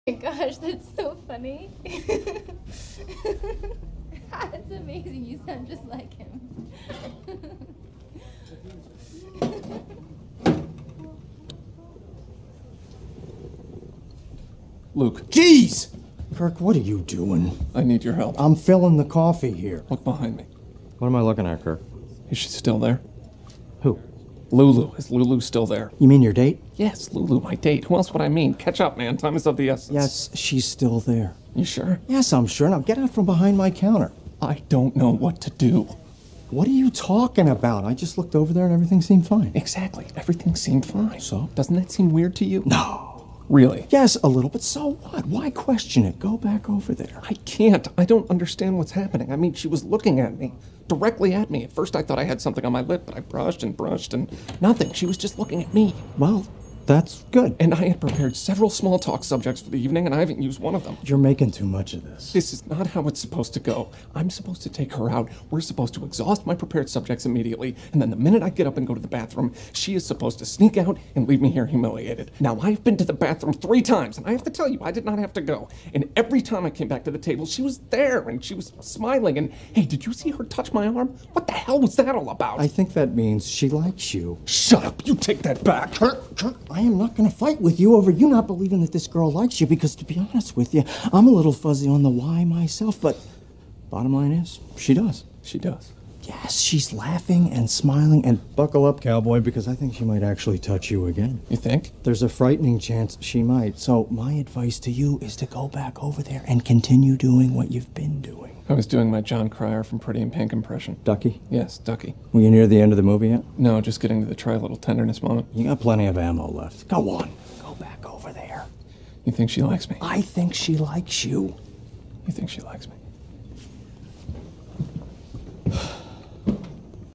Oh my gosh, that's so funny. That's amazing. You sound just like him. Luke. Jeez! Kirk, what are you doing? I need your help. I'm filling the coffee here. Look behind me. What am I looking at, Kirk? Is she still there? Who? Lulu. Is Lulu still there? You mean your date? Yes, Lulu, my date. Who else would I mean? Catch up, man. Time is of the essence. Yes, she's still there. You sure? Yes, I'm sure. Now get out from behind my counter. I don't know what to do. What are you talking about? I just looked over there and everything seemed fine. Exactly. Everything seemed fine. So? Doesn't that seem weird to you? No. Really? Yes, a little, but so what? Why question it? Go back over there. I can't. I don't understand what's happening. I mean, she was looking at me. Directly at me. At first I thought I had something on my lip, but I brushed and nothing. She was just looking at me. Well, that's good. And I had prepared several small talk subjects for the evening, and I haven't used one of them. You're making too much of this. This is not how it's supposed to go. I'm supposed to take her out. We're supposed to exhaust my prepared subjects immediately, and then the minute I get up and go to the bathroom, she is supposed to sneak out and leave me here humiliated. Now, I've been to the bathroom 3 times, and I have to tell you, I did not have to go. And every time I came back to the table, she was there, and she was smiling, and hey, did you see her touch my arm? What the hell was that all about? I think that means she likes you. Shut up! You take that back! Kirk, I am not going to fight with you over you not believing that this girl likes you, because to be honest with you, I'm a little fuzzy on the why myself, but bottom line is, she does. She does. Yes, she's laughing and smiling, and buckle up, cowboy, because I think she might actually touch you again. You think? There's a frightening chance she might, so my advice to you is to go back over there and continue doing what you've been doing. I was doing my John Cryer from Pretty in Pink impression. Ducky? Yes, Ducky. Were you near the end of the movie yet? No, just getting to the try a little tenderness moment. You got plenty of ammo left. Go on. Go back over there. You think she likes me? I think she likes you. You think she likes me?